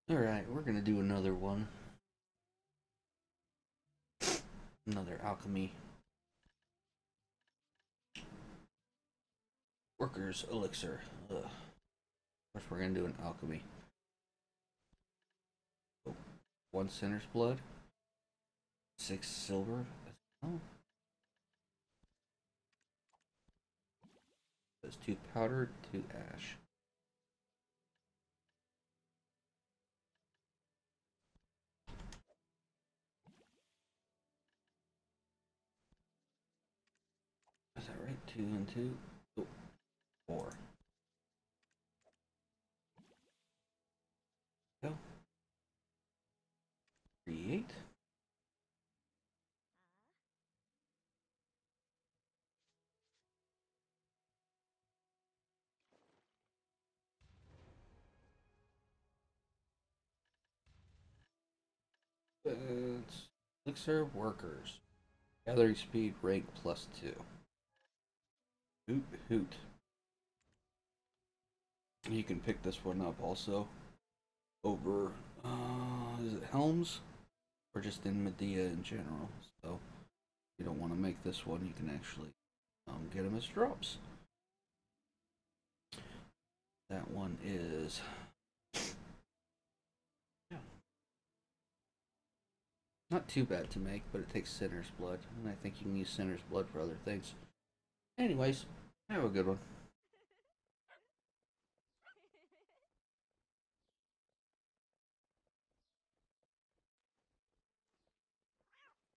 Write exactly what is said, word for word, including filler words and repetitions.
Alright, we're gonna do another one. Another alchemy. Workers elixir. Ugh. First, we're gonna do an alchemy. Oh, one sinner's blood. Six silver. Oh. There's two powder, two ash. Is that right? Two and two? Oh, four. Go. Create. It's Elixir of Workers. Gathering speed rank plus two. Hoot hoot. You can pick this one up also over, uh, is it Helms? Or just in Medea in general. So, if you don't want to make this one, you can actually um, get them as drops. That one is... yeah. Not too bad to make, but it takes Sinner's Blood. And I think you can use Sinner's Blood for other things. Anyways, have a good one.